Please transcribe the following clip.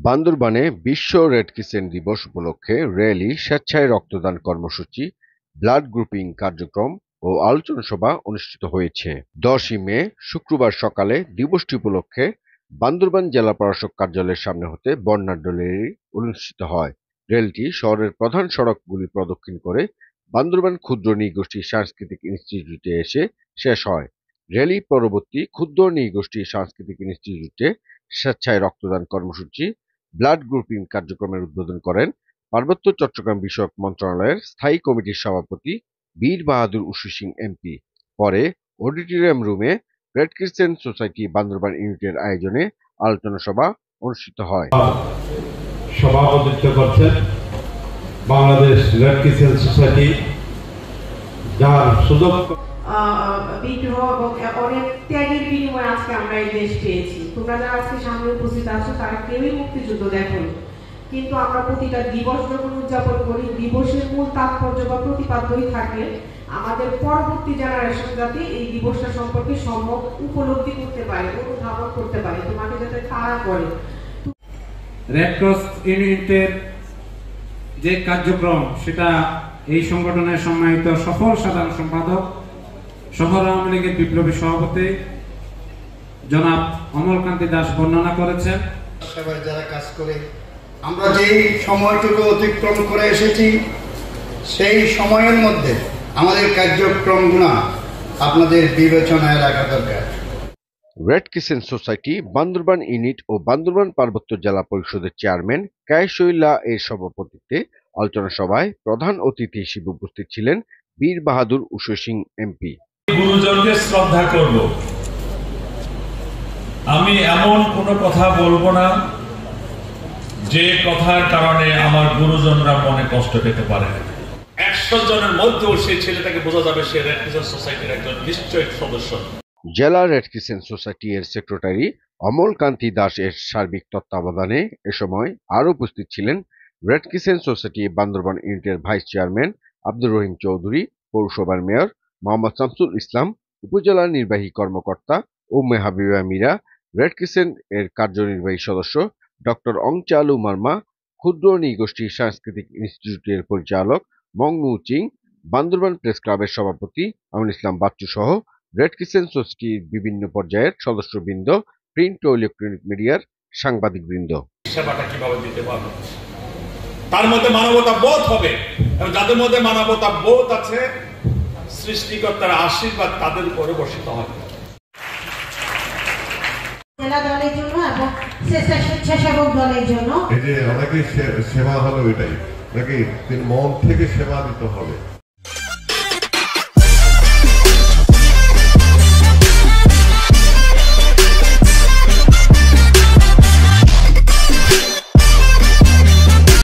বান্দরবানে বিশ্ব red crescent দিবস উপলক্ষে র্যালি, স্বেচ্ছায় রক্তদান কর্মসূচি, ব্লাড গ্রুপিং কার্যক্রম ও আলোচনা সভা অনুষ্ঠিত হয়েছে। 10ই মে শুক্রবার সকালে দিবসটি উপলক্ষে বান্দরবান জেলা প্রশাসক কার্যালয়ের সামনে হতে বর্ণাঢ্য র্যালি অনুষ্ঠিত হয়। র্যালিটি শহরের প্রধান সড়কগুলি প্রদক্ষিণ করে বান্দরবান ক্ষুদ্র নৃগোষ্ঠী সাংস্কৃতিক ইনস্টিটিউটে এসে শেষ হয়। র্যালি পরবর্তী ক্ষুদ্র নৃগোষ্ঠী সাংস্কৃতিক ইনস্টিটিউটে স্বেচ্ছায় রক্তদান কর্মসূচি, ব্লাড গ্রুপিং কার্যক্রমের উদ্বোধন করেন পার্বত্য চট্টগ্রাম বিষয়ক মন্ত্রণালয়ের স্থায়ী কমিটির সভাপতি বীর বাহাদুর উষু সিং এমপি। পরে auditorium room red crescent society Bandarban ইউনিটের আয়োজনে আলোচনা সভা অনুষ্ঠিত হয়। সভাপতিত্ব করছেন বাংলাদেশ রেড ক্রিসেন্ট সোসাইটি, যার সুযোগ বিদ্রোহ এবং অনেক ত্যাগের বিনিময়ে আজকে আমরা এই দেশ পেয়েছি। তোমরা যারা আজকে সামনে উপস্থিত আছো তারা কেউই মুক্তিযুদ্ধ দেখোনি, কিন্তু আমরা প্রতিটা দিবস যখন উদযাপন করি, দিবসের মূল তাৎপর্য বা প্রতিপাদ্যই থাকে আমাদের পরবর্তী জেনারেশন যাতে এই দিবসটা সম্পর্কে সম্যক উপলব্ধি করতে পারে, অনুধাবন করতে পারে, তোমাকে যাতে তারা করে। রেড ক্রস ইউনিটের যে কার্যক্রম, সেটা এই সংগঠনের সম্মানিত সফল সাধারণ সম্পাদক, শহর আওয়ামী লীগের বিপ্লবী সভাপতি জনাব অমলকান্তি দাস বর্ণনা করেছেন। সেবায় যারা কাজ করে, আমরা যে সময়টুকু অতিক্রম করে এসেছি, সেই সময়ের মধ্যে আমাদের কার্যক্রমগুলো আপনাদের বিবেচনায় রাখা দরকার। Red crescent society Bandarban unit ও বান্দরবান পার্বত্য জেলা পরিষদের চেয়ারম্যান কায়েসুল্লাহ এর সভাপতিত্বে আলোচনা সভায় প্রধান অতিথি হিসেবে উপস্থিত ছিলেন বীর বাহাদুর উষু সিং এমপি। গুরুজনকে শ্রদ্ধা করব, আমি এমন কোনো কথা বলবো না যে কথার কারণে আমার গুরুজনরা মনে কষ্ট পেতে পারে। 100 জনের মধ্যেও সেই ছেলেটাকে বোঝা যাবে সে রেড ক্রিসেন্ট সোসাইটির একজন নিশ্চয়ই সদস্য। জেলা রেড ক্রিসেন্ট সোসাইটি এর সেক্রেটারি অমলকান্তি দাস এর সার্বিক তত্ত্বাবধানে এ সময় আরও উপস্থিত ছিলেন রেড ক্রিসেন্ট সোসাইটি বান্দরবান ইউনিটের ভাইস চেয়ারম্যান আব্দুর রহিম চৌধুরী, পৌরসভার মেয়র মোহাম্মদ শামসুল ইসলাম, উপজেলা নির্বাহী কর্মকর্তা উম্মে হাবিবা মীরা, রেড ক্রিসেন্ট এর কার্যনির্বাহী সদস্য ডক্টর অংচালু মার্মা, ক্ষুদ্র নৃগোষ্ঠী সাংস্কৃতিক ইনস্টিটিউটের পরিচালক মং মু চিং, বান্দরবান প্রেস ক্লাবের সভাপতি আমিনুল ইসলাম বাচ্চু সহ রেড ক্রিসেন্ট সোসাইটির বিভিন্ন পর্যায়ের সদস্যবৃন্দ, প্রিন্ট ও ইলেকট্রনিক মিডিয়ার সাংবাদিকবৃন্দ। সেবাটা কিভাবে দিতে পারবে, তার মধ্যে মানবতা বোধ হবে, এবং যাদের মধ্যে মানবতা বোধ আছে, সৃষ্টিকর্তার আশীর্বাদ তাদের উপরে বর্ষিত হবে। জেলা দলের জন্য এবং স্বেচ্ছাসেবক দলের জন্য এই যে অনেকে সেবা হলো, এটাই নাকি মন থেকে সেবা দিতে হবে।